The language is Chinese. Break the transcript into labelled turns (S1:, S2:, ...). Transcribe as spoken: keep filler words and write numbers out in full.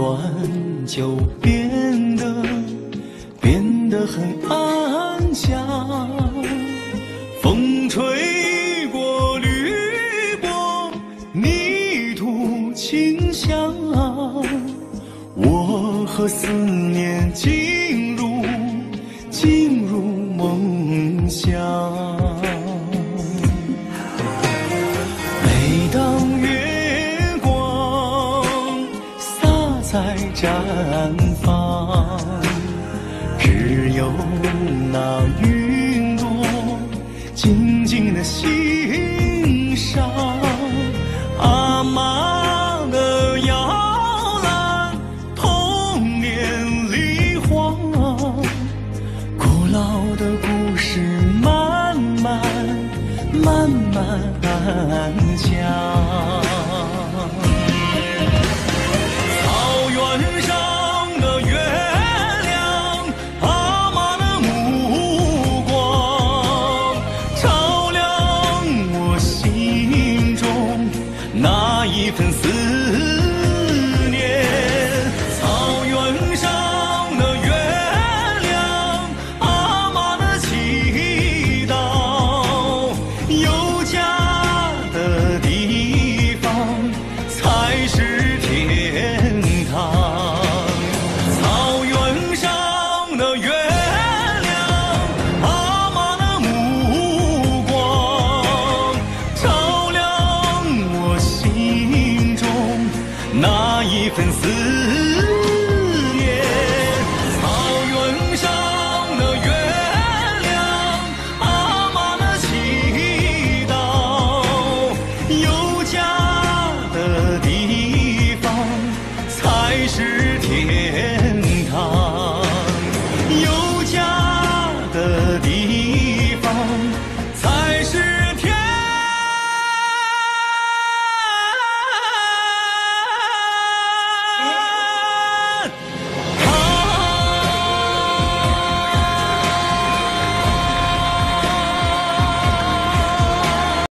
S1: 乱就变得变得很安详。风吹过绿波，泥土清香，我和思念进入进入梦乡。每当月光洒在毡房，只有那云朵静静地欣赏。阿妈的摇篮，童年里晃，古老的故事慢慢慢慢讲。草原上的月亮，阿妈的目光，照亮我心中那一份思念。草原上的月亮，阿妈的祈祷，有家的地方才是天堂。草原上的月亮，阿妈的目光，照亮我心中那一份思念。